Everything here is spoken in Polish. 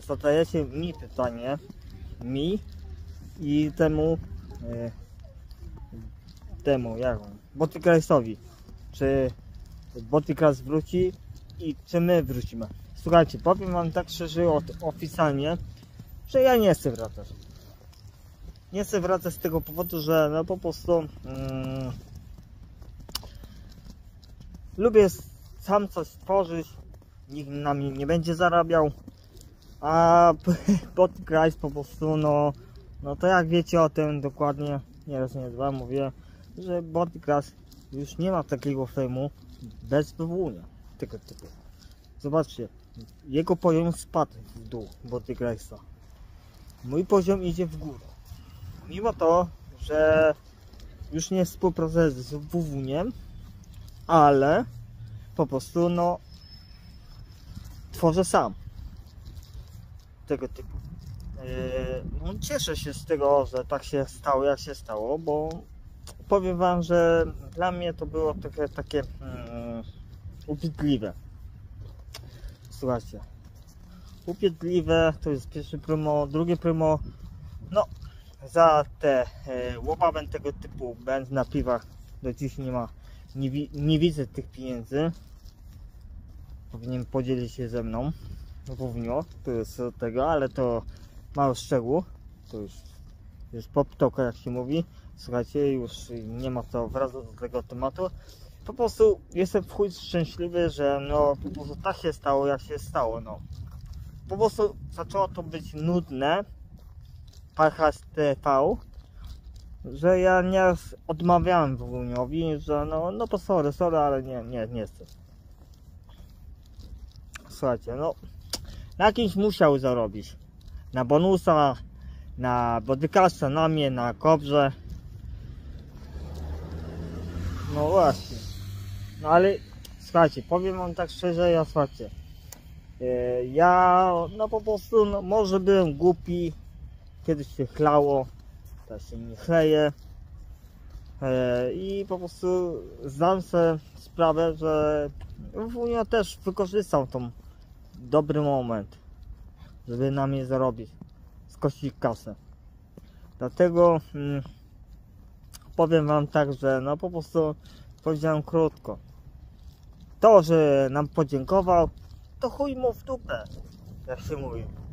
zadajecie mi pytanie, mi i temu Botykrasowi, czy Botykras wróci i czy my wrócimy. Słuchajcie, powiem wam tak szczerze, oficjalnie, że ja nie chcę wracać. Nie chcę wracać z tego powodu, że no po prostu lubię sam coś stworzyć, nikt na mnie nie będzie zarabiał, a Botykras po prostu no to jak wiecie o tym dokładnie, nieraz nie dwa mówię, że Botykras już nie ma takiego fejmu bez wywołania tego typu. Zobaczcie, jego poziom spadł w dół, Botykrasa. Mój poziom idzie w górę. Mimo to, że już nie współpracuję z WW-niem, ale po prostu no tworzę sam tego typu. No, cieszę się z tego, że tak się stało, jak się stało, bo powiem wam, że dla mnie to było takie upierdliwe. Słuchajcie, upierdliwe to jest pierwsze promo, drugie promo, no za te łobawę tego typu będę na piwach do dziś nie widzę tych pieniędzy. Powinien podzielić się ze mną równo, to jest tego, ale to mały szczegół, to już pop toka, jak się mówi. Słuchajcie, już nie ma co wracać do tego tematu. Po prostu jestem w chuj szczęśliwy, że no po prostu tak się stało, jak się stało. No po prostu zaczęło to być nudne, Parchas TV, że ja nie odmawiałem WW-niowi, że no to sorry, ale nie chcę. Słuchajcie, no na kimś musiał zarobić. Na bonusa, na Botykrasa, na mnie, na Kobrze. No właśnie. No ale słuchajcie, powiem wam tak szczerze, słuchajcie. Ja no po prostu no, może byłem głupi. Kiedyś się chlało, teraz się nie chleje. I po prostu zdam sobie sprawę, że Unia też wykorzystał tą dobry moment, żeby na mnie zarobić, skosić kasę. Dlatego powiem wam tak, że no po prostu powiedziałem krótko. To, że nam podziękował, to chuj mu w dupę, jak się mówi.